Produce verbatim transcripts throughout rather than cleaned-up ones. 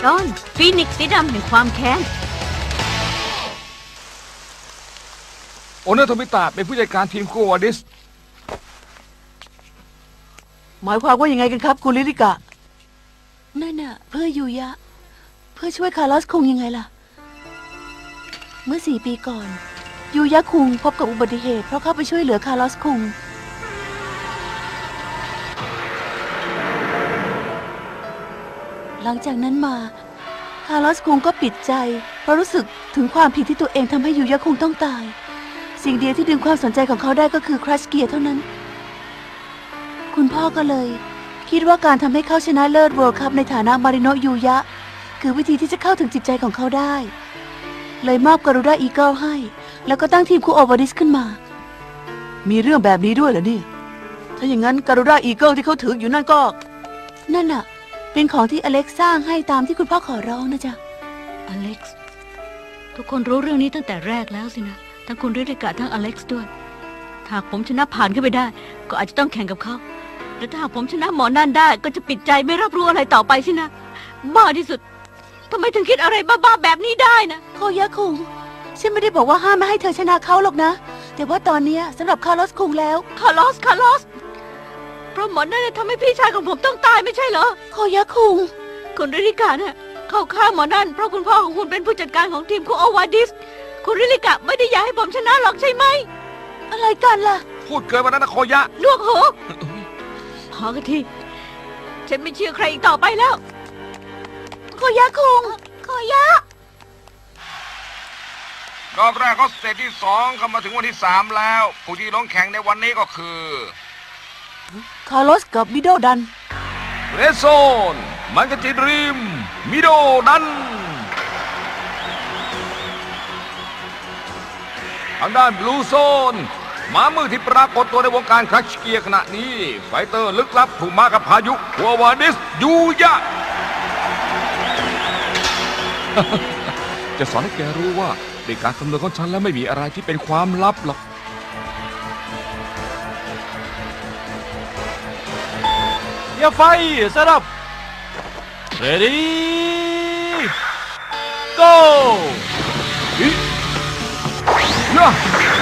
จอห์นฟีนิกซ์สีดำแห่งความแค้นโอเนอร์โทมิตะเป็นผู้จัดการทีมคูวาดิสหมายความว่ายังไงกันครับคุณลิลิกะนั่นน่ะเพื่อยูยะเพื่อช่วยคาร์ลอสคุงยังไงล่ะเมื่อสี่ปีก่อนยูยะคุงพบกับอุบัติเหตุเพราะเข้าไปช่วยเหลือคาร์ลอสคุงหลังจากนั้นมาคาร์ลอสคุงก็ปิดใจเพราะรู้สึกถึงความผิดที่ตัวเองทำให้ยูยะคุงต้องตายสิ่งเดียวที่ดึงความสนใจของเขาได้ก็คือครัชเกียร์เท่านั้นคุณพ่อก็เลยคิดว่าการทำให้เขาชนะเลิศเวิลด์คัพในฐานะมาริโนะยูยะคือวิธีที่จะเข้าถึงจิตใจของเขาได้เลยมอบการูด้าอีเกิลให้แล้วก็ตั้งทีมคูโอวาดิสขึ้นมามีเรื่องแบบนี้ด้วยเหรอเนี่ยถ้าอย่างนั้นการูด้าอีเกิลที่เขาถืออยู่นั่นก็นั่นน่ะเป็นของที่อเล็กซ์สร้างให้ตามที่คุณพ่อขอร้องนะจ๊ะอเล็กซ์ทุกคนรู้เรื่องนี้ตั้งแต่แรกแล้วสินะทั้งคุณริริกะทั้งอเล็กซ์ด้วยหากผมชนะผ่านขึ้นไปได้ก็อาจจะต้องแข่งกับเขาแต่ถ้าหากผมชนะหมอนั่นได้ก็จะปิดใจไม่รับรู้อะไรต่อไปสินะบ้าที่สุดทำไมถึงคิดอะไรบ้าๆแบบนี้ได้นะโคยะคุงฉันไม่ได้บอกว่าห้ามไม่ให้เธอชนะเขาหรอกนะแต่ว่าตอนนี้สำหรับคาร์ลอสคุงแล้วคาร์ลอสคาร์ลอสเพราะหมอนั่นทำให้พี่ชายของผมต้องตายไม่ใช่เหรอโคยะคุงคุณริริกะเนี่ยเข้าข้างหมอนั่นเพราะคุณพ่อของคุณเป็นผู้จัดการของทีมคูโอวาดิสคุณริริกะไม่ได้อยากให้ผมชนะหรอกใช่ไหมอะไรกันล่ะพูดเกินไปแล้วนะโคยะลวกหูพอกันทีฉันไม่เชื่อใครอีกต่อไปแล้วโคยะคุงโคยะรอบแรกเขาสเตจที่สองเข้ามาถึงวันที่สามแล้วผู้ที่ลงแข่งในวันนี้ก็คือคาร์ลอสกับมิโดดันเรดโซนมันกจิดริมมิโดดันทางด้านบลูโซนหมามือที่ปรากฏตัวในวงการคลัชเกียร์ขณะนี้ไฟเตอร์ลึกลับถูกมากับพายุคัววาดิสยูยะ จะสอนให้แกรู้ว่าในการคำนวณของฉันแล้วไม่มีอะไรที่เป็นความลับหรอกอย่าไฟเซตอัพ ready go อียะ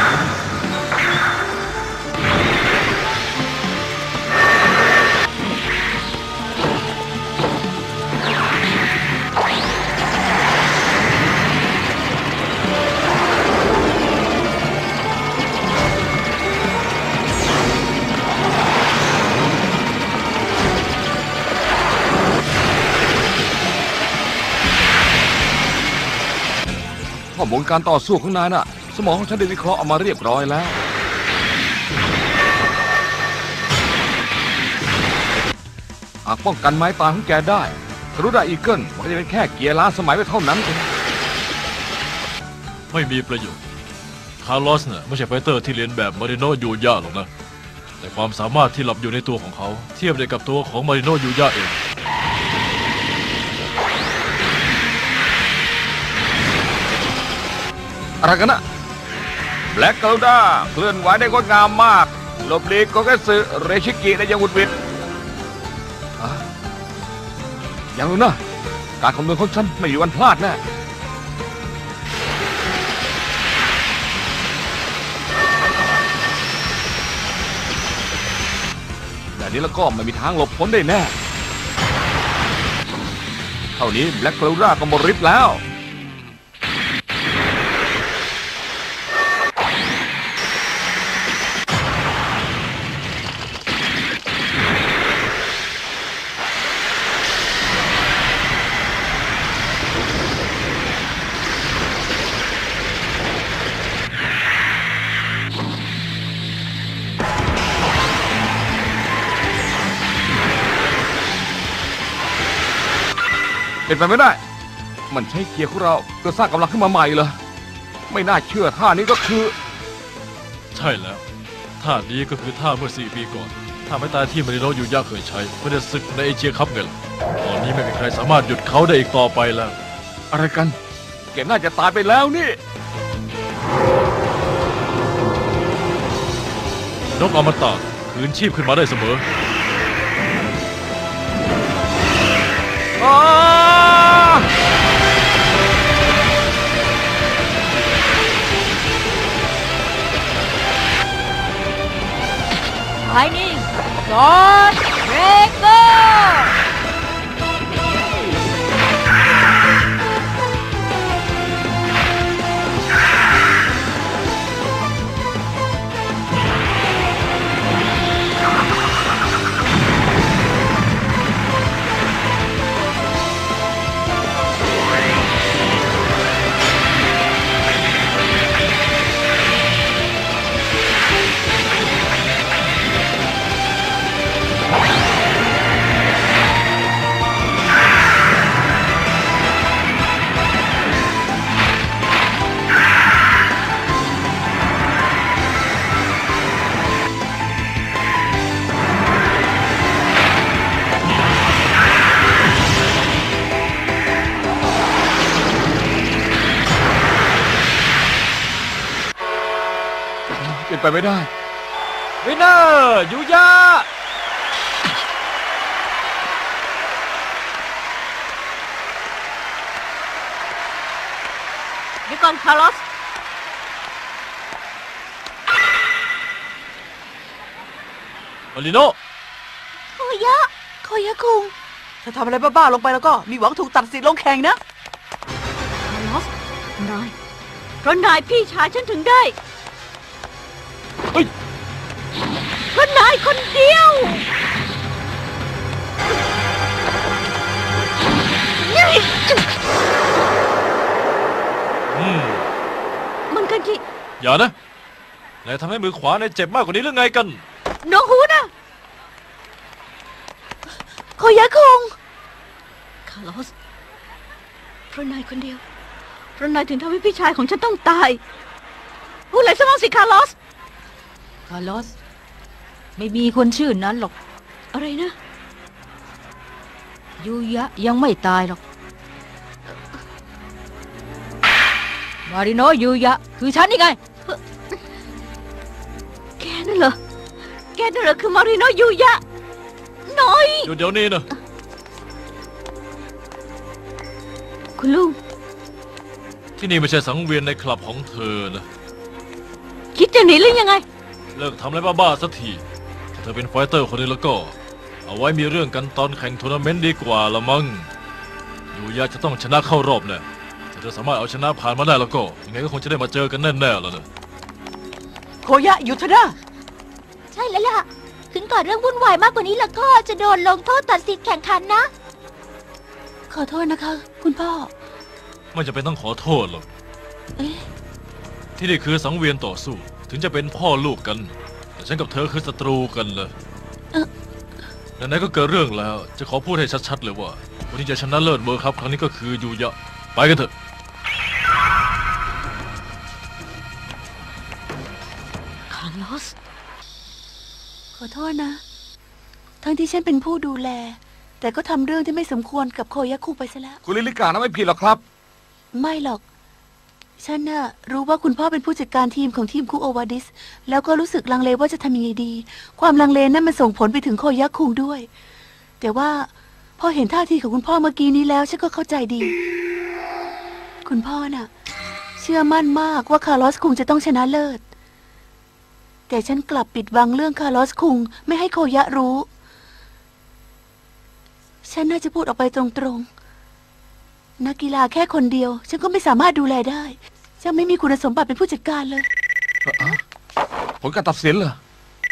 ข้อมูลการต่อสู้ของนายน่ะสมองของฉันได้วิเคราะห์ออกมาเรียบร้อยแล้วหากป้องกันไม้ตายของแกได้คารุดาอีเกิลมันก็จะเป็นแค่เกียร์ล้าสมัยไว้เท่านั้นเองไม่มีประโยชน์คาร์ลอสเนี่ยไม่ใช่ไฟเตอร์ที่เรียนแบบมาริโนยูย่าหรอกนะแต่ความสามารถที่หลับอยู่ในตัวของเขาเทียบได้กับตัวของมาริโนยูย่าเองอะไรกันนะแบล็กเกลด้าเคลื่อนไหวได้งดงามมากหลบหลีกโกเกสึเรชิกิได้ยังวุดวิดอย่างนู้นนะการคำนวณของฉันไม่มีวันพลาดแน่แบบนี้แล้วก็ไม่มีทางหลบพ้นได้แน่เท่านี้แบล็กเกลด้าก็หมดฤทธิ์แล้วเป็นไปไม่ได้มันใช้เกียร์ของเราเพื่อสร้างกำลังขึ้นมาใหม่เหรอไม่น่าเชื่อท่านี้ก็คือใช่แล้วท่านี้ก็คือท่าเมื่อสี่ปีก่อนท่าไม้ตายที่มาริโนยูย่าเคยใช้เพื่อศึกในเอเชียคัพไงล่ะตอนนี้ไม่มีใครสามารถหยุดเขาได้อีกต่อไปแล้วอะไรกันแกน่าจะตายไปแล้วนี่นกอมตะคืนชีพขึ้นมาได้เสมออ้าไลนิ่งซอสเบรกเกอร์เป็นไปไม่ได้วินเนอร์ยูยะเดี๋ยวก่อนคาร์ลอสมาริโนโคยะโคยะคุงถ้าทำอะไรบ้าๆลงไปแล้วก็มีหวังถูกตัดสิทธิ์ลงแข่งนะคาร์ลอส นาย เพราะนายพี่ชายฉันถึงได้เฮ้ยเพราะนายคนเดียวนี่อืมมันกันที่อย่านะนายทำให้มือขวานายเจ็บมากกว่านี้หรือไงกันน้องหูนะโคยะคุงคาร์ลอส เพราะนายคนเดียว เพราะนายถึงทำให้พี่ชายของฉันต้องตาย พูดอะไรซะบ้างสิคาร์ลอสคาร์ลอสไม่มีคนชื่อนั้นหรอกอะไรนะยูยะยังไม่ตายหรอกมาริโนยูยะคือฉันนี่ไงแกนั่นเหรอ แกนั่นเหรอคือมาริโนยูยะ น้อยเดี๋ยวเดี๋ยวนี้นะคุณลุงที่นี่ไม่ใช่สังเวียนในคลับของเธอนะคิดจะหนีหรือยังไงเลิกทำอะไรบ้าๆสักทีถ้าเธอเป็นไฟเตอร์คนนี้แล้วก็ เอาไว้มีเรื่องกันตอนแข่งทัวร์นาเมนต์ดีกว่าละมั้งยูยะจะต้องชนะเข้ารอบแน่ถ้าเธอสามารถเอาชนะผ่านมาได้แล้วก็ยังไงก็คงจะได้มาเจอกันแน่ๆแล้วนะโคยะหยุดเถอะนะใช่แล้วล่ะ ถึงก่อนเรื่องวุ่นวายมากกว่านี้แล้วก็จะโดนลงโทษตัดสิทธิ์แข่งขันนะขอโทษนะคะ คุณพ่อไม่จะเป็นต้องขอโทษหรอกเอ๊ะที่นี่คือสังเวียนต่อสู้ ถึงจะเป็นพ่อลูกกัน แต่ฉันกับเธอคือศัตรูกันเลยเอ่อไหนๆก็เกิดเรื่องแล้ว จะขอพูดให้ชัดๆเลยว่าคนที่จะชนะเลิศเวิลด์คัพครั้งนี้ก็คือยูยะ ไปกันเถอะคาร์ลอสขอโทษนะ ทั้งที่ฉันเป็นผู้ดูแล แต่ก็ทำเรื่องที่ไม่สมควรกับโคยะคุงไปซะแล้วคุณลิลิกานะไม่ผิดหรอกครับไม่หรอก ฉันน่ะรู้ว่าคุณพ่อเป็นผู้จัดการทีมของทีมคุโอวาดิส แล้วก็รู้สึกลังเลว่าจะทำยังไงดี ความลังเลนั้นมันส่งผลไปถึงโคยะคุงด้วย แต่ว่าพอเห็นท่าทีของคุณพ่อเมื่อกี้นี้แล้วฉันก็เข้าใจดี คุณพ่อน่ะ เชื่อมั่นมากว่าคาร์ลอสคุงจะต้องชนะเลิศ แต่ฉันกลับปิดบังเรื่องคาร์ลอสคุงไม่ให้โคยะรู้ ฉันน่าจะพูดออกไปตรงๆ นักกีฬาแค่คนเดียว ฉันก็ไม่สามารถดูแลได้ฉันไม่มีคุณสมบัติเป็นผู้จัดการเลยผลการตัดสินเหรอ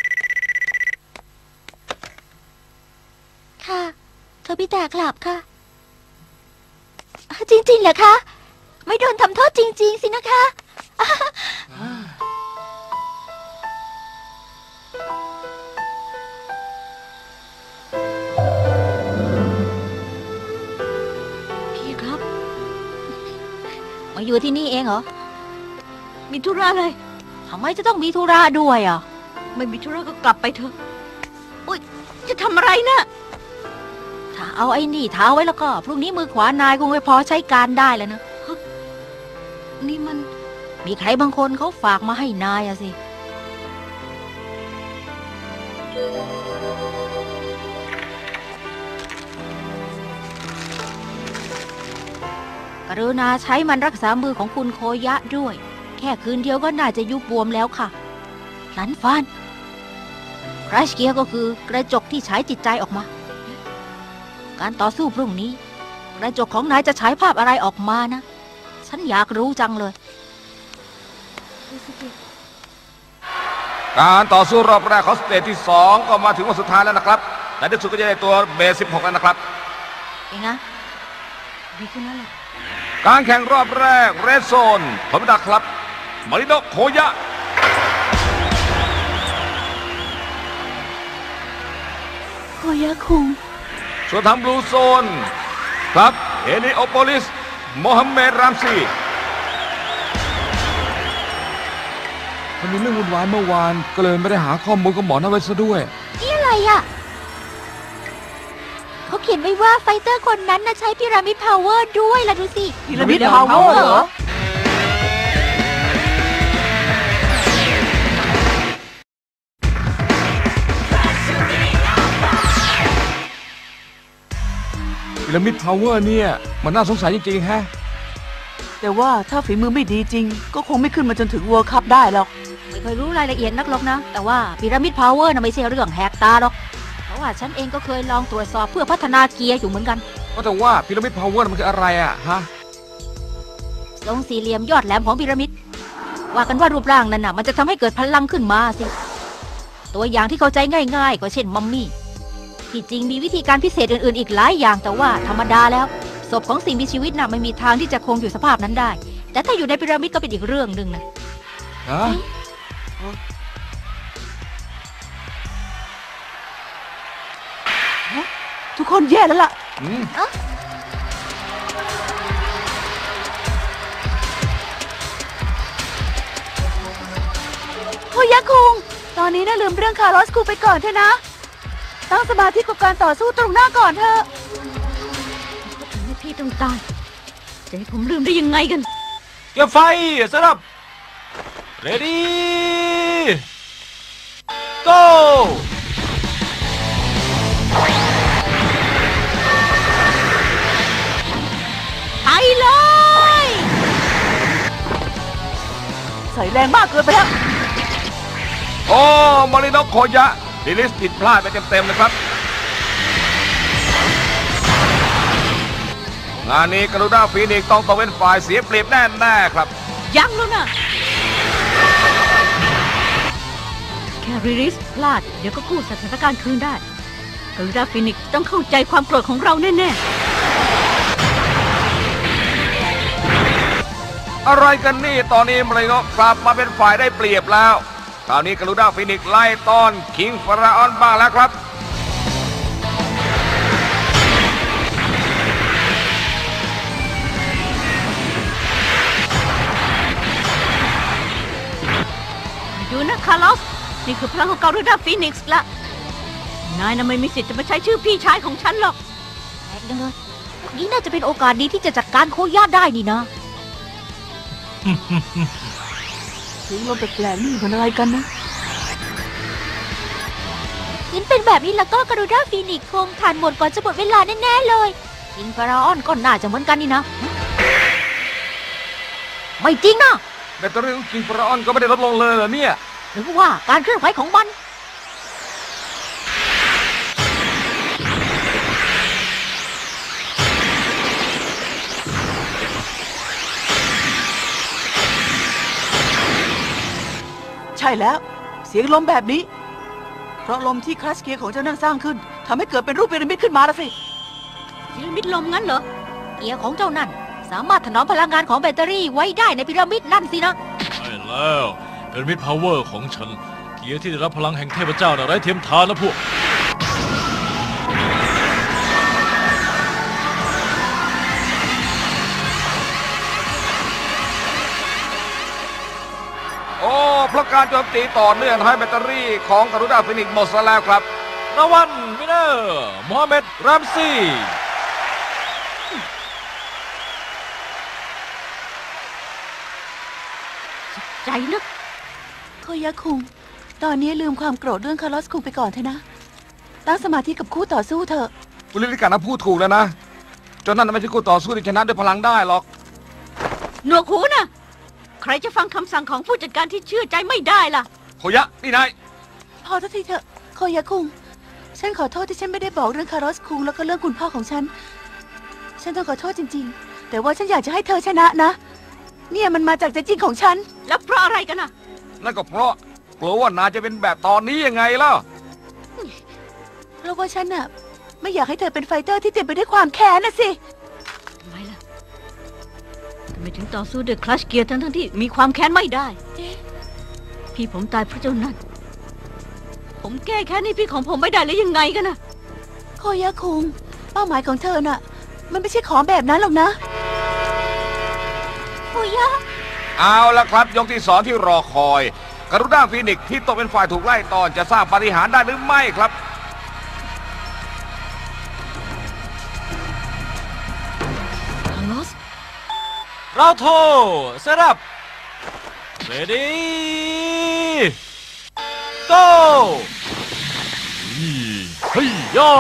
ค่ะโทบิตะกลับค่ะ จริงๆเหรอคะ ไม่โดนทำโทษจริงๆสินะคะพี่ครับมาอยู่ที่นี่เองเหรอมีธุระอะไรทำไมจะต้องมีธุระด้วยอ่ะไม่มีธุระก็กลับไปเถอะอุ้ย จะทำอะไรนะถ้าเอาไอ้นี่เท้าไว้แล้วก็พรุ่งนี้มือขวานายคงไม่พอใช้การได้แล้วนะนี่มันมีใครบางคนเขาฝากมาให้นายอะสิ กรุณาใช้มันรักษามือของคุณโคยะด้วย แค่คืนเดียวก็น่าจะยุบบวมแล้วค่ะหลันฟานคราชเกียร์ก็คือกระจกที่ฉายจิตใจออกมา การต่อสู้พรุ่งนี้กระจกของนายจะฉายภาพอะไรออกมานะฉันอยากรู้จังเลยการต่อสู้รอบแรกของสเตจที่สองก็มาถึงวันสุดท้ายแล้วนะครับในที่สุดก็จะได้ตัวเบสสิบหกแล้วนะครับเองนะดีขึ้นแล้วแหละการแข่งรอบแรกเรดโซนผมดักครับมาริโนโคยะโคยะคุงส่วนทางบลูโซนครับเฮลิโอโปลิสโมฮัมเหม็ดรามซีมันมีเรื่องวุ่นวายเมื่อวานก็เลยไม่ได้หาข้อมูลกับหมอนาไว้ซะด้วยนี่อะไรอ่ะเขาเขียนไว้ว่าไฟเตอร์คนนั้นน่ะใช้พีระมิดพาวเวอร์ด้วยล่ะดูสิพีระมิดพาวเวอร์เหรอพีระมิดพาวเวอร์เนี่ยมันน่าสงสัยจริงๆฮะแต่ว่าถ้าฝีมือไม่ดีจริง ก็คงไม่ขึ้นมาจนถึงเวิลด์คัพได้หรอกไม่เคยรู้รายละเอียดนักหรอกนะ แต่ว่าพีระมิดพาวเวอร์น่ะไม่ใช่เรื่องแหกตาหรอกเพราะว่าฉันเองก็เคยลองตรวจสอบเพื่อพัฒนาเกียร์อยู่เหมือนกันก็แต่ว่าพีระมิดพาวเวอร์มันคืออะไรอะฮะทรงสี่เหลี่ยมยอดแหลมของพีระมิดว่ากันว่ารูปร่างนั้นน่ะมันจะทำให้เกิดพลังขึ้นมาสิตัวอย่างที่เข้าใจง่ายๆก็เช่นมัมมี่ที่จริงมีวิธีการพิเศษอื่นๆอีกหลายอย่างแต่ว่าธรรมดาแล้วศพของสิ่งมีชีวิตน่ะไม่มีทางที่จะคงอยู่สภาพนั้นได้แต่ถ้าอยู่ในพีระมิดก็เป็นอีกเรื่องหนึ่งนะฮะทุกคนแย่แล้วล่ะอืมโคยะคุง ตอนนี้น่าลืมเรื่องคาร์ลอสคุงไปก่อนเถอะนะ ตั้งสมาธิกับการต่อสู้ตรงหน้าก่อนเถอะให้พี่ต้องตายจะให้ผมลืมได้ยังไงกันเก็บไฟสำหรับ ready go ไปเลยใส่แรงมากเกินไปแล้วโอ้มาริโนโคยะดิลิสผิดพลาดไปเต็มๆเลยครับงานนี้กรุณาฟีนิกซ์ต้องตกเป็นฝ่ายเสียเปรียบแน่ๆครับยังแล้วนะแค่รีลิสพลาดเดี๋ยวก็กู้สถานการณ์คืนได้กรุณาฟินิกซ์ต้องเข้าใจความโกรธของเราแน่ๆอะไรกันนี่ตอนนี้มาริโนกลับมาเป็นฝ่ายได้เปรียบแล้วคราวนี้กรุณาฟีนิกซ์ไล่ต้อนคิงฟาราออนบ้างแล้วครับดูนะคาร์ลอสนี่คือพลังของการูด้าฟีนิกซ์ละนายน่ะไม่มีสิทธิ์จะมาใช้ชื่อพี่ชายของฉันหรอกแปลกจังเลยนี่น่าจะเป็นโอกาสดีที่จะจัดการโคย่าได้นี่นะเสียงลมแปลกๆนี่มันอะไรกันนะงั้นเป็นแบบนี้แล้วก็กรุณาฟีนิกซ์คงทานหมดก่อนจะหมดเวลาแน่ๆเลยคิงฟาราออนก็น่าจะเหมือนกันนี่นะ ไม่จริงนะแบตเตอรี่ของคิงฟาราออนก็ไม่ได้ลดลงเลยเหรอเนี่ยหรือว่าการเคลื่อนไหวของมันใช่แล้ว เสียงลมแบบนี้ เพราะลมที่คลาสเกียร์ของเจ้านั่นสร้างขึ้นทำให้เกิดเป็นรูปพีระมิดขึ้นมาแล้วสิพีระมิดลมงั้นเหรอเกียร์ของเจ้านั่นสามารถถนอมพลังงานของแบตเตอรี่ไว้ได้ในพีระมิดนั่นสินะใช่แล้วเป็นมิดพาวเวอร์ของฉัน เกียร์ที่ได้รับพลังแห่งเทพเจ้าน่ะไร้เทียมทานนะพวกโอ้เพราะการโจมตีต่อเนื่องทำให้แบตเตอรี่ของกรุณาฟีนิกซ์หมดซะแล้วครับรางวัลวินเนอร์โมฮัมเหม็ดรามซีใจนึกโคยะคุง ตอนนี้ลืมความโกรธเรื่องคาร์ลอสคุงไปก่อนเถอะนะ ตั้งสมาธิกับคู่ต่อสู้เถอะคุณลิลิการนะพูดถูกแล้วนะจนนั่นไม่ใช่คู่ต่อสู้ที่ชนะด้วยพลังได้หรอกหนวกหูนะใครจะฟังคำสั่งของผู้จัดการที่เชื่อใจไม่ได้ล่ะโคยะนี่นายพอสักทีเถอะโคยะคุงฉันขอโทษที่ฉันไม่ได้บอกเรื่องคาร์ลอสคุงแล้วก็เรื่องคุณพ่อของฉันฉันต้องขอโทษจริงๆแต่ว่าฉันอยากจะให้เธอชนะนะเนี่ยมันมาจากใจจริงของฉันแล้วเพราะอะไรกันน่ะนั่นก็เพราะกลัวว่านายจะเป็นแบบตอนนี้ยังไงล่ะเพราะว่าฉันน่ะไม่อยากให้เธอเป็นไฟเตอร์ที่เต็มไปด้วยความแค้นนะสิทำไมล่ะทำไมถึงต่อสู้ด้วยคลัชเกียร์ทั้งทั้งที่มีความแค้นไม่ได้ พี่ผมตายเพราะเจ้านั่นผมแก้แค้นให้พี่ของผมไม่ได้หรือยังไงกันน่ะโคยะคุงเป้าหมายของเธอน่ะ มันไม่ใช่ของแบบนั้นหรอกนะคุยะเอาละครับยกที่สองที่รอคอยกรุณาฟีนิกซ์ที่ตกเป็นฝ่ายถูกไล่ตอนจะสร้างปาฏิหาริย์ได้หรือไม่ครับคาร์ลอสเราโทเซรับเรดี้โก้เฮ้ยย่อ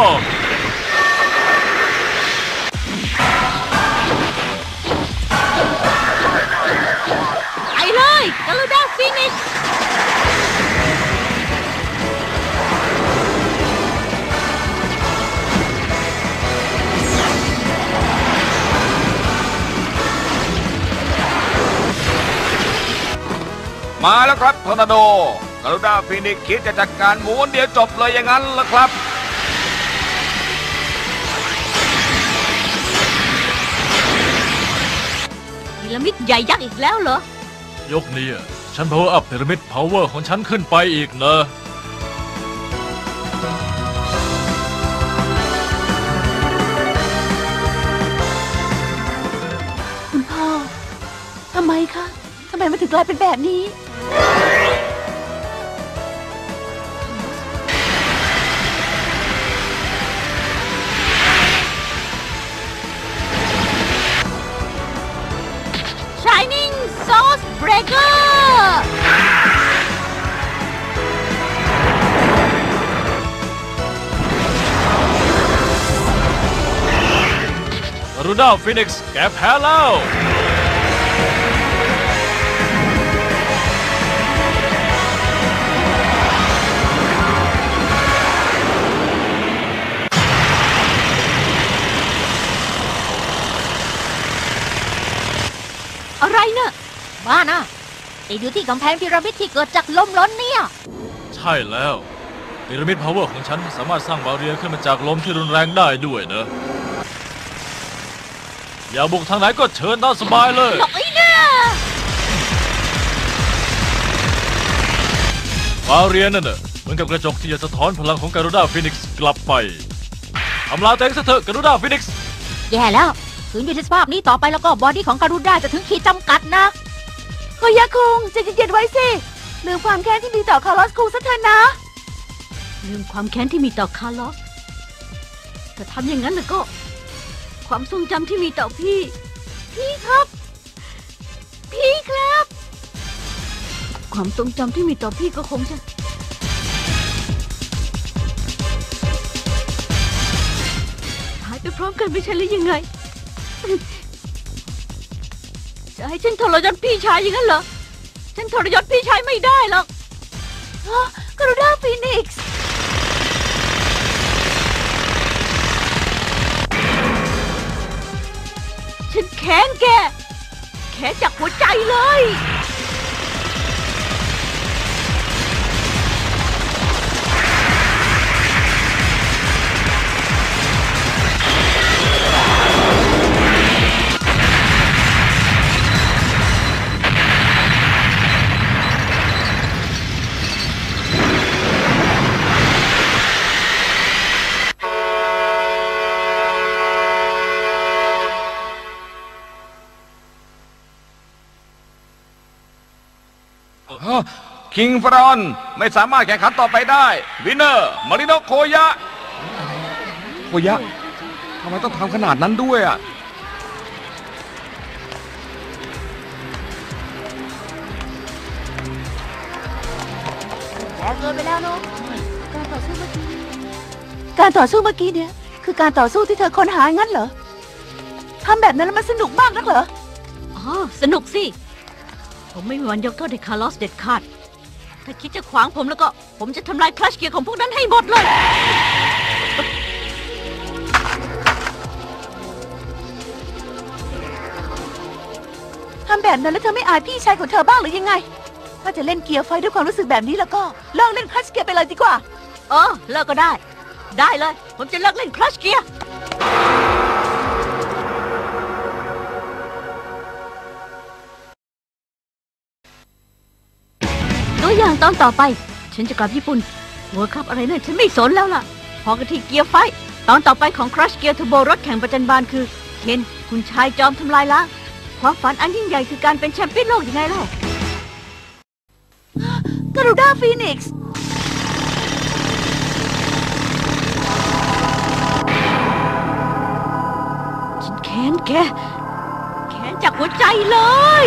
ไปเลยกาลูด้าฟินิชซ์มาแล้วครับทอร์นาโดกรุณาฟีนิกซ์คิดจะจัดการม้วนเดียวจบเลยอย่างนั้นล่ะครับพีระมิดใหญ่ยักษ์อีกแล้วเหรอยกนี้อะฉัน power up พีระมิด power ของฉันขึ้นไปอีกนะคุณพ่อทำไมคะทำไมมันถึงกลายเป็นแบบนี้ Shining Source Breaker กรุณาฟีนิกซ์แกแพ้แล้วอะไรเนะ่ะบ้านะติดอยู่ที่กำแพงพีระมิดที่เกิดจากลมล้นเนี่ยใช่แล้วพีระมิด power ของฉันสามารถสร้างบาเรียร์ขึ้นมาจากลมที่รุนแรงได้ด้วยนะ อย่าบุกทางไหนก็เชิญตามสบายเลยหลอกไอ้เนี่ยบาเรียร์นั่นน่ะเหมือนกับกระจกที่จะสะท้อนพลังของการูด้าฟีนิกซ์กลับไปทำลายตัวเองซะเถอะการูด้าฟีนิกซ์แย่แล้วขืนอยู่ในสภาพนี้ต่อไปแล้วก็บอดี้ของการุด้าจะถึงขีดจำกัดนะโคยะคุงใจเย็นๆไว้สิลืมความแค้นที่มีต่อคาร์ลอสคุงซะเถอะนะลืมความแค้นที่มีต่อคาร์ลอสแต่ทำอย่างนั้นแล้วก็ ความทรงจำที่มีต่อพี่ พี่ครับ พี่ครับ ความทรงจำที่มีต่อพี่ก็คงจะหายไปพร้อมกันไม่ใช่หรือยังไง จะให้ฉันทรยศพี่ชายอย่างนั้นเหรอ ฉันทรยศพี่ชายไม่ได้หรอกกรุณาฟีนิกซ์ฉันแค้นแก แค้นจากหัวใจเลยคิงฟรอนไม่สามารถแข่งขันต่อไปได้วินเนอร์มาริโนโคยะโคยะทำไมต้องทำขนาดนั้นด้วยอ่ะแย่เกินไปแล้วเนาะการต่อสู้เมื่อกี้การต่อสู้เมื่อกี้เนี่ยคือการต่อสู้ที่เธอค้นหางั้นเหรอทำแบบนั้นแล้วมันสนุกมากนักเหรออ๋อ สนุกสิ ผมไม่มีวันยกโทษให้คาร์ลอสเด็ดขาดถ้าคิดจะขวางผมแล้วก็ผมจะทำลายคลัชเกียร์ของพวกนั้นให้หมดเลยทำแบบนั้นแล้วเธอไม่อายพี่ชายของเธอบ้างหรือยังไงถ้าจะเล่นเกียร์ไฟด้วยความรู้สึกแบบนี้แล้วก็เลิกเล่นคลัชเกียร์ไปเลยดีกว่าเออเลิกก็ได้ได้เลยผมจะเลิกเล่นคลัชเกียร์ตัวอย่างตอนต่อไปฉันจะกลับญี่ปุ่นหัวครับอะไรนั่นฉันไม่สนแล้วล่ะพอกันที่เกียร์ไฟตอนต่อไปของ Crush Gear Turbo รถแข่งประจันบานคือเคนคุณชายจอมทำลายล้างความฝันอันยิ่งใหญ่คือการเป็นแชมเปี้ยนโลกยังไงเล่าการูด้าฟีนิกซ์ฉันแค้นแกแค้นจากหัวใจเลย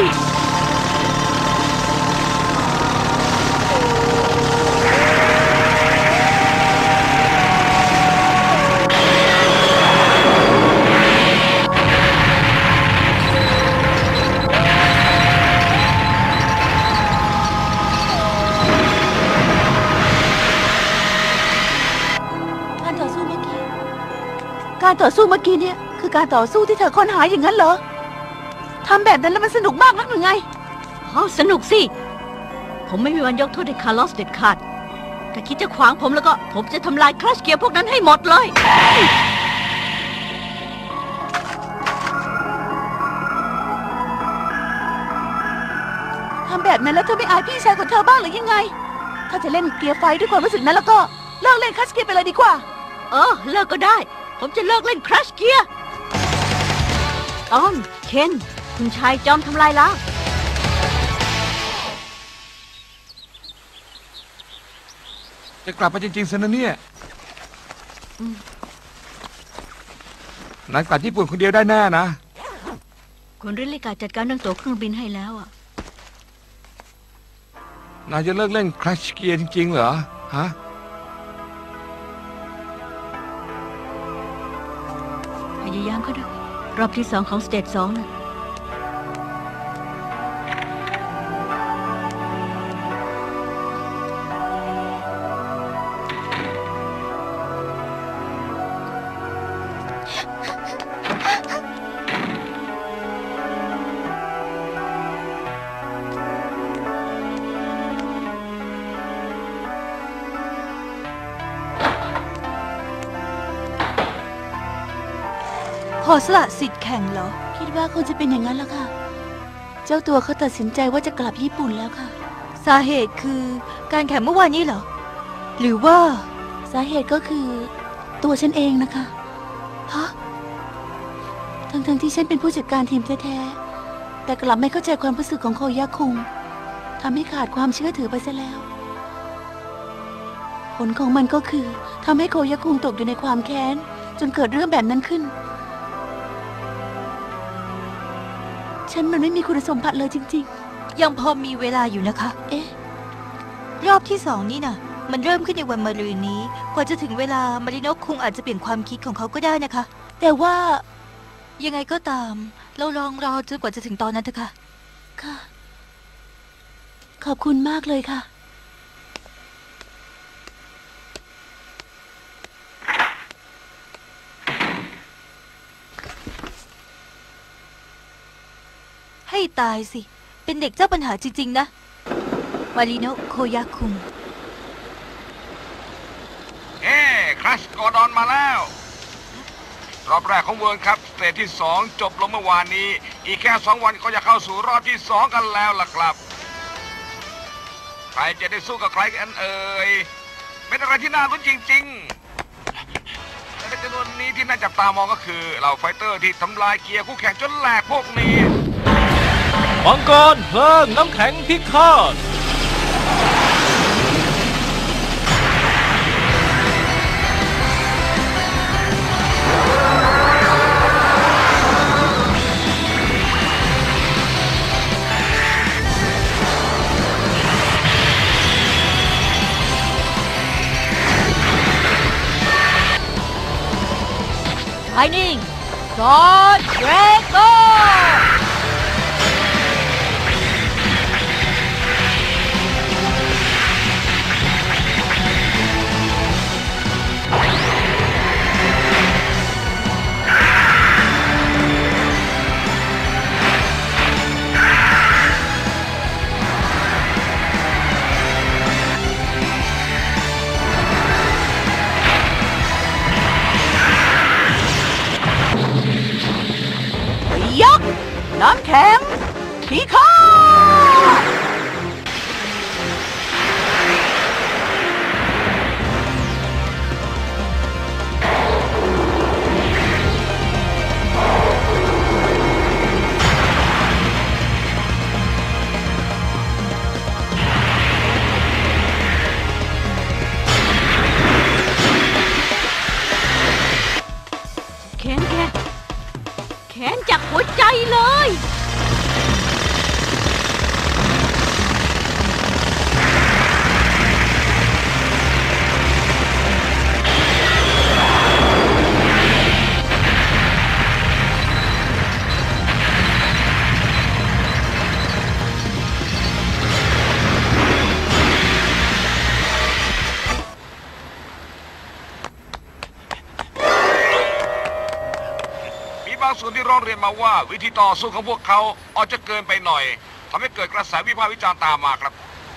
การต่อสู้เมื่อกี้เนี่ยคือการต่อสู้ที่เธอค้นหาอย่างนั้นเหรอทำแบบนั้นแล้วมันสนุกมากนักหรือไงอ๋อสนุกสิผมไม่มีวันยกโทษให้คาร์ลอสเด็ดขาดถ้าคิดจะขวางผมแล้วก็ผมจะทำลายคลัชเกียร์พวกนั้นให้หมดเลยทำแบบนั้นแล้วเธอไม่อายพี่ชายของเธอบ้างหรือยังไงถ้าจะเล่นเกียร์ไฟด้วยความรู้สึกนั้นแล้วก็เลิกเล่นคลัชเกียร์ไปเลยดีกว่าเออเลิกก็ได้ผมจะเลิกเล่นครัชเกียร์ตอนเคนคุณชายจอมทำลายล้างจะกลับมาจริงๆสินะเนี่ยนายกลับญี่ปุ่นคนเดียวได้แน่นะคุณริลลี่กาจัดการเรื่องตั๋วเครื่องบินให้แล้วอ่ะนายจะเลิกเล่นครัชเกียร์จริงๆเหรอฮะพยายามก็ได้รอบที่สองของสเตจสองนะขอสละสิทธิ์แข่งเหรอคิดว่าคงจะเป็นอย่างนั้นแล้วค่ะเจ้าตัวเขาตัดสินใจว่าจะกลับญี่ปุ่นแล้วค่ะสาเหตุคือการแข่งเมื่อวานนี้เหรอหรือว่าสาเหตุก็คือตัวฉันเองนะคะฮะทั้งๆที่ฉันเป็นผู้จัดการทีมแท้ๆแต่กลับไม่เข้าใจความรู้สึกของโคยะคุงทำให้ขาดความเชื่อถือไปซะแล้วผลของมันก็คือทำให้โคยะคุงตกอยู่ในความแค้นจนเกิดเรื่องแบบนั้นขึ้นฉันมันไม่มีคุณสมบัติเลยจริงๆยังพอมีเวลาอยู่นะคะเอ๊ะรอบที่สองนี่น่ะมันเริ่มขึ้นในวันมะรืนนี้กว่าจะถึงเวลามาริโนะคุงอาจจะเปลี่ยนความคิดของเขาก็ได้นะคะแต่ว่ายังไงก็ตามเราลองรอจนกว่าจะถึงตอนนั้นเถอะค่ะค่ะขอบคุณมากเลยค่ะให้ตายสิเป็นเด็กเจ้าปัญหาจริงๆนะมาริโนะโคยะคุงเอ้ครัชกอร์ดอนมาแล้วรอบแรกของเวิร์ลคัพสเตจที่สองจบลงเมื่อวานนี้อีกแค่สองวันก็จะเข้าสู่รอบที่สองกันแล้วล่ะครับใครจะได้สู้กับใครกันเอ่ยเป็นอะไรที่น่าลุ้นจริงๆและในจำนวนนี้ที่น่าจับตามองก็คือเหล่าไฟเตอร์ที่ทำลายเกียร์คู่แข่งจนแหลกพวกนี้มังกรเพลิงน้ำแข็งพิฆาตไอ้นิ่งจอร์จเรโกน้ำแข็งผีคาแขนแกแขนจากหัวใจเลยมีบางส่วนที่ร้องเรียนมาว่าวิธีต่อสู้ของพวกเขาอาจจะเกินไปหน่อยทำให้เกิดกระแสวิพากษ์วิจารณ์ตามมาครับ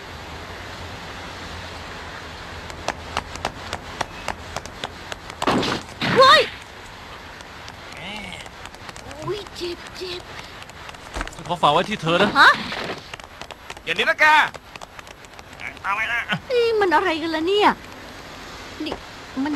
เฮ้ยอุ้ยเจ็บเจ็บขอฝากไว้ที่เธอนะฮะอย่างนี้นะแกเอาไว้นะนี่มันอะไรกันล่ะเนี่ย นี่มัน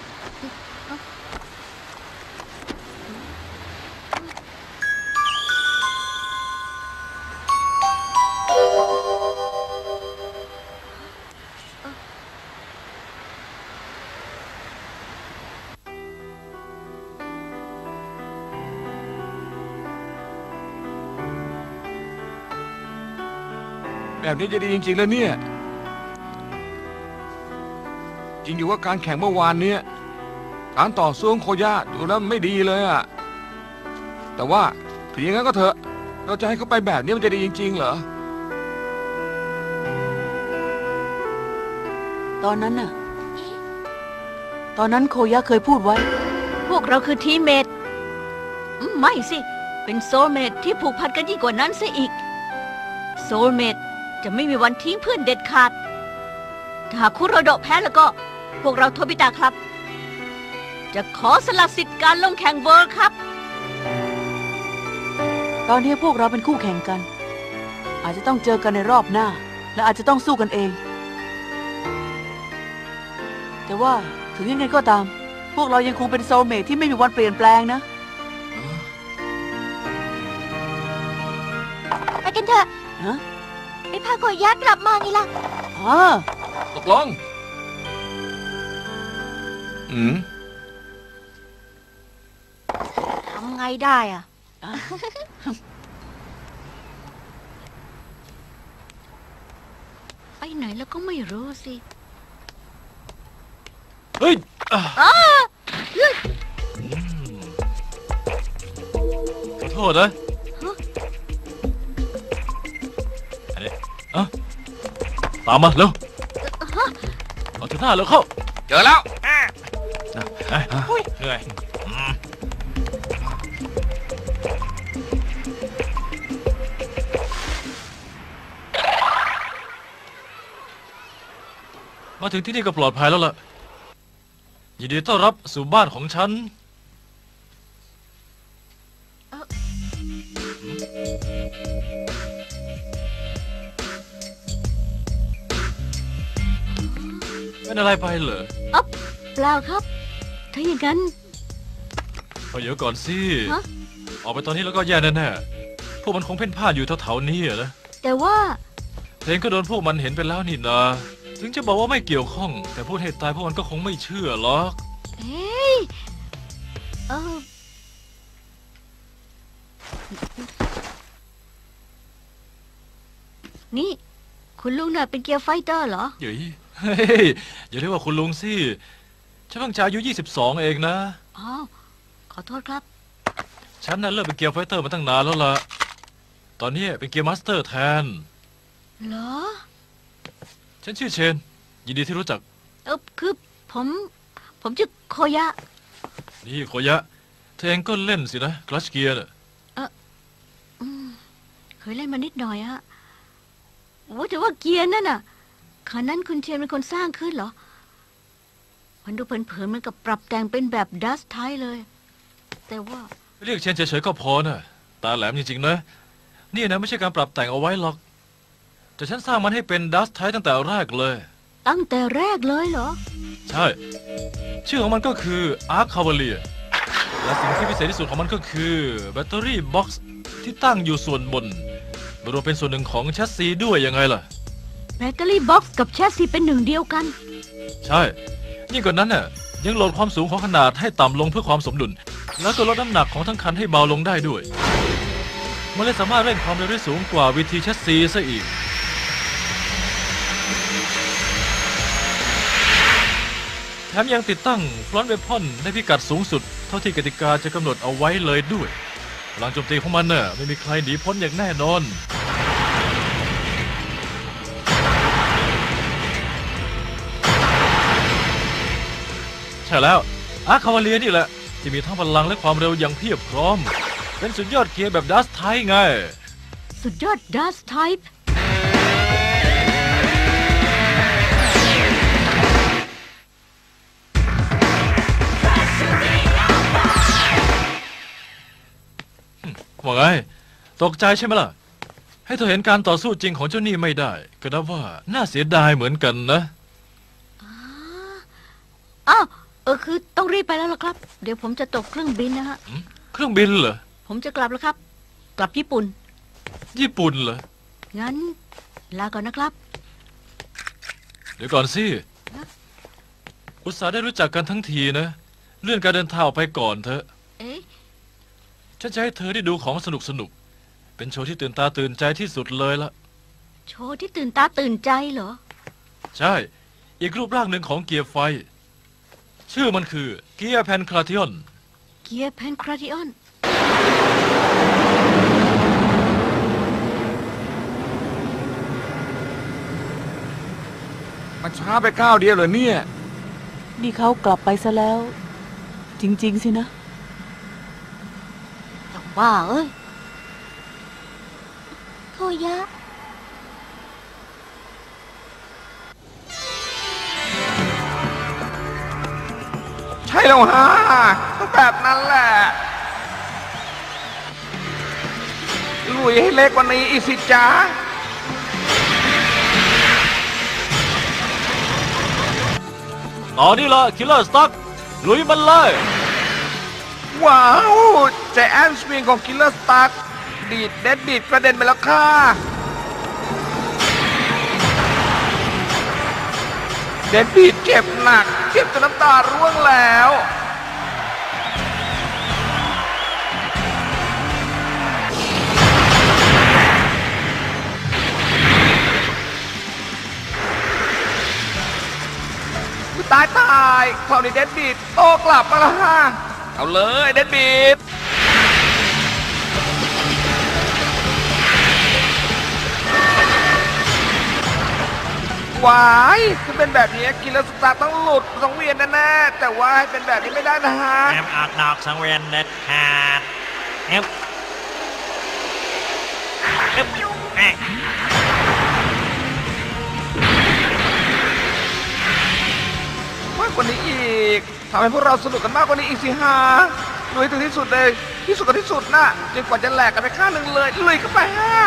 แบบนี้จะดีจริงๆแล้วเนี่ยจริงอยู่ว่าการแข่งเมื่อวานเนี้ยการต่อสู้ของโคย่าดูแล้วไม่ดีเลยอะแต่ว่าถึงอย่างนั้นก็เถอะเราจะให้เขาไปแบบนี้มันจะดีจริงๆเหรอตอนนั้นน่ะ ตอนนั้นโคย่าเคยพูดไว้พวกเราคือทีมเมทอืมไม่สิ เป็นโซลเมทที่ผูกพันกันยิ่งกว่านั้นซะอีก โซลเมทจะไม่มีวันทิ้งเพื่อนเด็ดขาด ถ้าหากคุโรโดะแพ้แล้วก็ พวกเราโทบิตะครับ จะขอสละสิทธิ์การลงแข่งเวิร์ครับตอนนี้พวกเราเป็นคู่แข่งกัน อาจจะต้องเจอกันในรอบหน้า และอาจจะต้องสู้กันเอง แต่ว่าถึงยังไงก็ตาม พวกเรายังคงเป็นโซลเมทที่ไม่มีวันเปลี่ยนแปลงนะไปกันเถอะฮะไปพาโคย่ากลับมาไงล่ะอ๋อตกลง อืมทำไงได้อะไปไหนแล้วก็ไม่รู้สิเฮ้ยอ่ะอ้าเฮ้ยอืมขอโทษนะฮะอันนี้อ่ะตามมาเร็วเอาถึงหน้าเร็วเข้าเจอแล้วนะเอ้ยเหนื่อยอืมมาถึงที่นี่ก็ปลอดภัยแล้วล่ะ ยินดีต้อนรับสู่บ้านของฉัน เป็นอะไรไปเหรอเปล่าครับ ถ้าอย่างนั้นพอเดี๋ยวก่อนสิฮะออกไปตอนนี้แล้วก็แย่แน่ๆพวกมันคงเพ่นพ่านอยู่แถวๆนี้อะนะแต่ว่าเพลงก็โดนพวกมันเห็นไปแล้วนี่นาถึงจะบอกว่าไม่เกี่ยวข้อง แต่พูดให้ตายพวกมันก็คงไม่เชื่อหรอกเฮ้ยเออนี่ คุณลุงน่ะเป็นเกียร์ไฟเตอร์เหรอเฮ้ยเฮ้ยอย่าเรียกว่าคุณลุงสิฉันเพิ่งจะอายุยี่สิบสองเองนะอ๋อ ขอโทษครับฉันน่ะเลิกเป็นเกียร์ไฟเตอร์มาตั้งนานแล้วล่ะ ตอนนี้เป็นเกียร์มาสเตอร์แทนเหรอฉันชื่อเชน ยินดีที่รู้จักเออคือผม ผมชื่อโคยะนี่โคยะ เธอเองก็เล่นสินะคลัชเกียร์น่ะอืมเคยเล่นมานิดหน่อยฮะว่าแต่ว่าเกียร์นั่นน่ะคันนั้นคุณเทียนเป็นคนสร้างขึ้นเหรอ มันดูเผินๆเหมือนกับปรับแต่งเป็นแบบดัสไทเลย แต่ว่าเรียกเชนเฉยๆก็พอน่ะ ตตาแหลมจริงๆนะนี่นะไม่ใช่การปรับแต่งเอาไว้หรอกแต่ฉันสร้างมันให้เป็นดัสไทตั้งแต่แรกเลยตั้งแต่แรกเลยเหรอใช่ชื่อของมันก็คือ Arc Cavalier และสิ่งที่พิเศษที่สุดของมันก็คือแบตเตอรี่บ็อกซ์ที่ตั้งอยู่ส่วนบนรวมเป็นส่วนหนึ่งของแชสซีด้วยยังไงล่ะแบตเตอรี่บ็อกซ์กับแชสซีเป็นหนึ่งเดียวกันใช่ยิ่งกว่านั้นน่ะยังลดความสูงของขนาดให้ต่ำลงเพื่อความสมดุลแล้วก็ลดน้ำหนักของทั้งคันให้เบาลงได้ด้วยมันเลยสามารถเร่งความเร็วได้สูงกว่าวีทีแชสซีซะอีกแถมยังติดตั้งฟรอนต์เวพอนได้พิกัดสูงสุดเท่าที่กติกาจะกำหนดเอาไว้เลยด้วยพลังโจมตีของมันน่ะไม่มีใครหนีพ้นอย่างแน่นอนใช่แล้วอาร์คคาวาเลียนี่แหละที่มีทั้งพลังและความเร็วอย่างเพียบพร้อมเป็นสุดยอดเกียร์แบบดัสไทไงสุดยอดดัสไทป์ว่าไงตกใจใช่ไหมล่ะให้เธอเห็นการต่อสู้จริงของเจ้านี่ไม่ได้ก็นับว่าน่าเสียดายเหมือนกันนะอ้าวเออคือต้องรีบไปแล้วล่ะครับเดี๋ยวผมจะตกเครื่องบินนะฮะเครื่องบินเหรอผมจะกลับแล้วครับกลับญี่ปุ่นญี่ปุ่นเหรองั้นลาก่อนนะครับเดี๋ยวก่อนสิอุตส่าห์ได้รู้จักกันทั้งทีนะเลื่อนการเดินทางออกไปก่อนเถอะเอ๊ะฉันจะให้เธอได้ดูของสนุกสนุกเป็นโชว์ที่ตื่นตาตื่นใจที่สุดเลยละโชว์ที่ตื่นตาตื่นใจเหรอใช่อีกรูปร่างหนึ่งของเกียร์ไฟชื่อมันคือเกียร์แพนคลาทิออนเกียร์แพนคลาทิออนมันช้าไปก้าวเดียวเหรอเนี่ยนี่เขากลับไปซะแล้วจริงๆสินะว่าเอ้ยโคยะใช่แล้วฮะแบบนั้นแหละลุยให้เล็กกว่านี้อีกสิจ๊ะตอนนี้ละคิลเลอร์สต็อกลุยมันเลยว้าวใจแอนสวิงของคิลเลอร์สตาร์ดีดเด็ดดีดกระเด็นไปแล้วค่ะเด็ดดีดเจ็บหนักเจ็บจนน้ำตาร่วงแล้วตายตายคราวนี้เด็ดดีดโตกลับมาแล้วฮะเอาเลยเด็ดบีดวายถ้าเป็นแบบนี้กินแล้วสตาร์ต้องหลุดสังเวียนแน่ๆแต่ว่าให้เป็นแบบนี้ไม่ได้นะฮะแอมออกนอกสังเวียนเด็ดขาดเอ๊บเอ๊บเอ๊ะมากกว่านี้อีกทำให้พวกเราสนุกกันมากกว่านี้อีกสิฮะลุยถึงที่สุดเลยที่สุดกันที่สุดน่ะจนกว่าจะแหลกกันไปข้างหนึ่งเลยลุยเข้าไปฮะ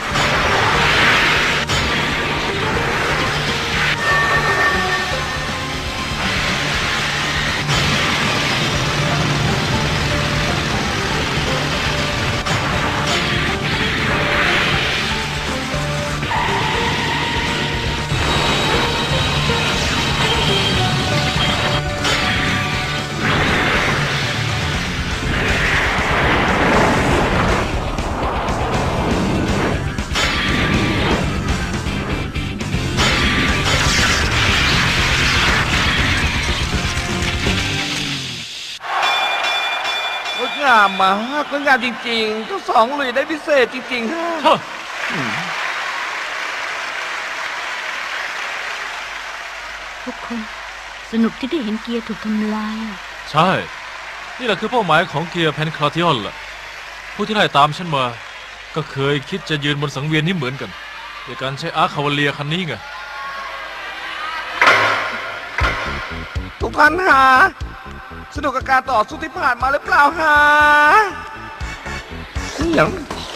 งามมากก็งามจริงๆทั้งสองลุยได้พิเศษจริงๆฮะทุกคนสนุกที่ได้เห็นเกียร์ถูกทำลายใช่นี่แหละคือเป้าหมายของเกียร์แพนคลาทิออนล่ะผู้ที่ไล่ตามฉันมาก็เคยคิดจะยืนบนสังเวียนนี้เหมือนกันในการใช้อาร์คาวาเลียคันนี้ไงทุกท่านฮะสนุกกับการต่อสู้ที่ผ่านมาหรือเปล่าฮะยัง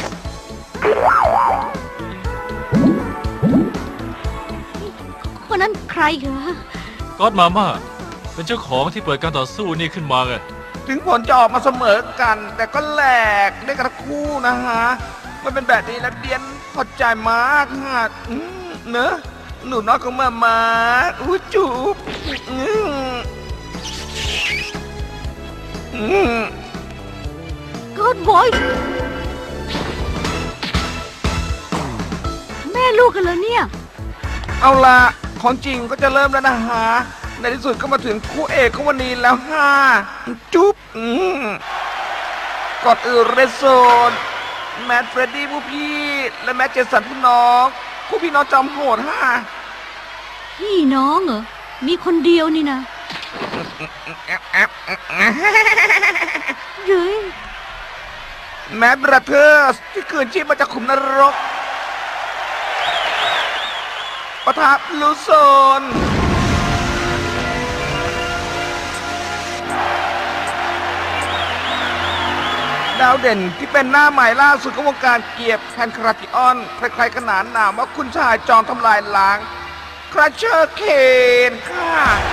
คนนั้นใครเหรอก็อดมาม่าเป็นเจ้าของที่เปิดการต่อสู้นี่ขึ้นมาไงถึงผลจะออกมาเสมอกัน แต่ก็แหลกได้กันทั้งคู่นะฮะมันเป็นแบบนี้แล้วเดียนพอใจมากฮะอืมเนอะหนูน้อยของมามาอู้จูบอืมอืม God Voice แม่ลูกกันเลยเนี่ยเอาละของจริงก็จะเริ่มแล้วนะฮะในที่สุดก็มาถึงคู่เอกของวันนี้แล้วฮะจุ๊บอืมก่อนอื่นเรดโซนแมทเฟรดดี้ผู้พี่และแมทเจสันผู้น้องคู่พี่น้องจอมโหดฮะพี่น้องเหรอ มีคนเดียวนี่นะเฮ้ยแมทบราเธอร์สที่คืนชีพมาจากขุมนรกปะทะลูโซนดาวเด่นที่เป็นหน้าใหม่ล่าสุดของวงการเกียร์แพนคราติออนใครๆก็หนานนามว่าคุณชายจอมทำลายล้างคราชเชอร์เคนค่ะ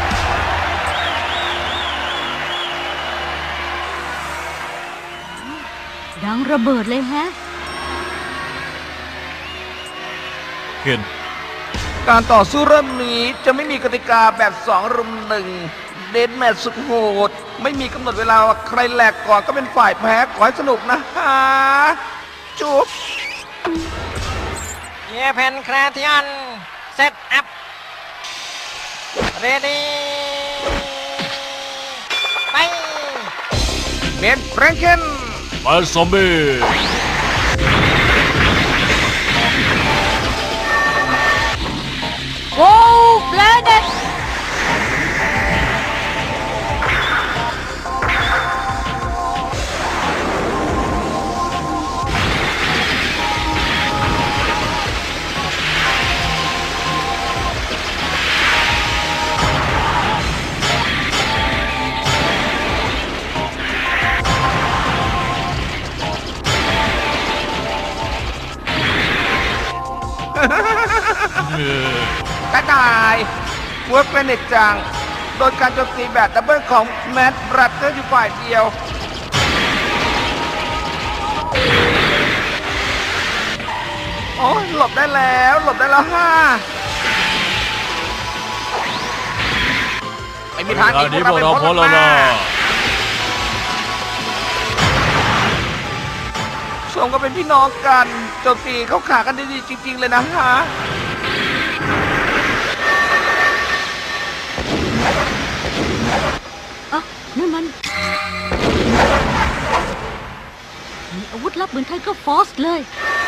ดังระเบิดเลยแฮะเห็นการต่อสู้เริ่มนี้จะไม่มีกติกาแบบสองรุมหนึ่งเดนแมทสุดโหดไม่มีกำหนดเวลาว่าใครแหลกก่อนก็เป็นฝ่ายแพ้ขอให้สนุกนะฮะจุ๊บเยเพนคราทิออนเซตอัพเรดี้ไปเมนแฟรงเกนไปซอมบี้โว้แพลเน็ตกระต่ายเวิร์กเป็นเน็ตจังโดยการโจมตีแบบดับเบิลของแมทบรัตเตอร์อยู่ฝ่ายเดียวโอ้ยหลบได้แล้วหลบได้แล้วฮ่าไม่มีทางหนีพวกเราเป็นพ้นหรอกนะสมก็เป็นพี่น้องกันโจมตีเข้าขากันได้ดีจริงๆเลยนะฮะอ่ะนั่นมันมีอาวุธลับเหมือนไทเกอร์ฟอสเลย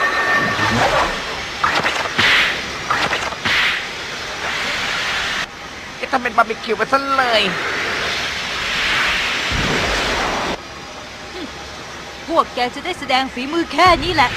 จะทำเป็นบาร์บีคิวไปซะเลยพวกแกจะได้แสดงฝีมือแค่นี้แหละ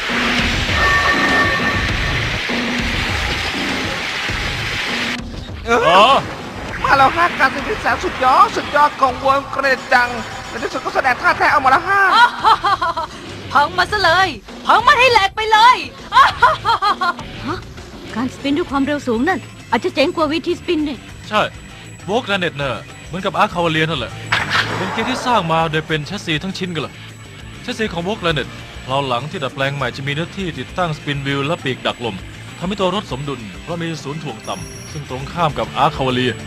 เออ๋ออมาแล้วฮะการศึกษาสุดยอดสุดยอดของวงเกรดจังในที่สุดก็แสดงท่าแท้เอามาแล้วฮะพังมันซะเลย พังมันให้แหลกไปเลยฮะ การสปินด้วยความเร็วสูงนั่น อาจจะเจ๋งกว่าวิธีสปินเนี่ยใช่โวกแลนเน็ตเนอะเหมือนกับอาร์คาวาเลียนั่นแหละ เป็นเกมที่สร้างมาโดยเป็นแชสซีทั้งชิ้นกันเลยแชสซีของโวกแลนเน็ตเพลาหลังที่ดัดแปลงใหม่จะมีหน้าที่ติดตั้งสปินวิลและปีกดักลมทำให้ตัวรถสมดุลเพราะมีศูนย์ถ่วงต่ำซึ่งตรงข้ามกับอาร์คาวาเลีย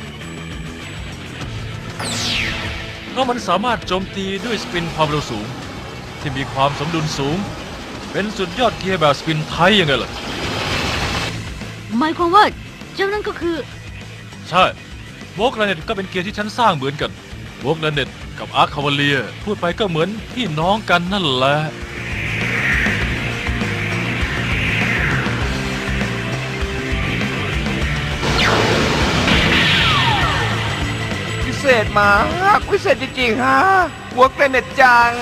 เพราะมันสามารถโจมตีด้วยสปินความเร็วสูงที่มีความสมดุลสูง เป็นสุดยอดเกียร์แบบสปินไทยยังไงล่ะหมายความว่าเจ้านั่นก็คือใช่โวกแลนเน็ตก็เป็นเกียร์ที่ฉันสร้างเหมือนกันโวกแลนเน็ตกับอาร์คาวาเลียพูดไปก็เหมือนพี่น้องกันนั่นแหละพิเศษมากพิเศษจริงๆฮะวงเกรดจัง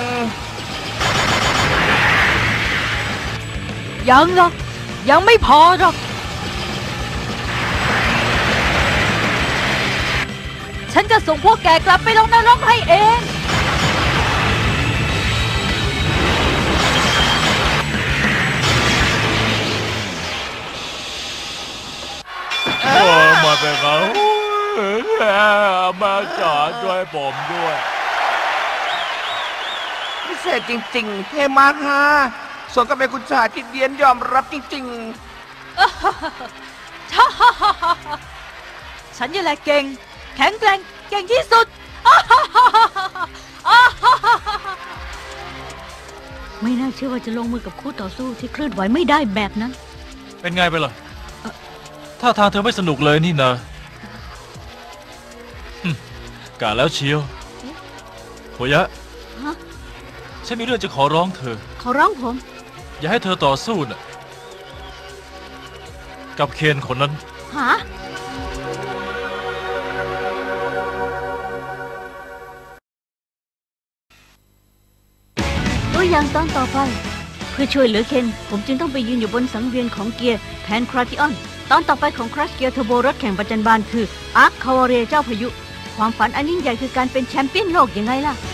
ยังหรอกยังไม่พอหรอก ฉันจะส่งพวกแกกลับไปลงนรกให้เองแม่จ๋าช่วยผมด้วยพิเศษจริงๆ เทมากฮะส่วนก็เป็นคุณชายที่เดียนยอมรับจริงฉันนี่แหละเก่ง แข็งแกร่งเก่งที่สุด ไม่น่าเชื่อว่าจะลงมือกับคู่ต่อสู้ที่เคลื่อนไหวไม่ได้แบบนั้นเป็นไงไปล่ะท่าทางเธอไม่สนุกเลยนี่นะหึกะแล้วเชียวโหยะฮะฉันมีเรื่องจะขอร้องเธอขอร้องผมอย่าให้เธอต่อสู้น่ะกับเคนคนนั้นหาตัวอย่างตอนต่อไป เพื่อช่วยเหลือเคนผมจึงต้องไปยืนอยู่บนสังเวียนของเกียร์แทนคราติออนตอนต่อไปของครัชเกียร์เทอร์โบรถแข่งประจันบานคืออาร์คคาวาเรียเจ้าพายุความฝันอันยิ่งใหญ่คือการเป็นแชมเปี้ยนโลกยังไงล่ะ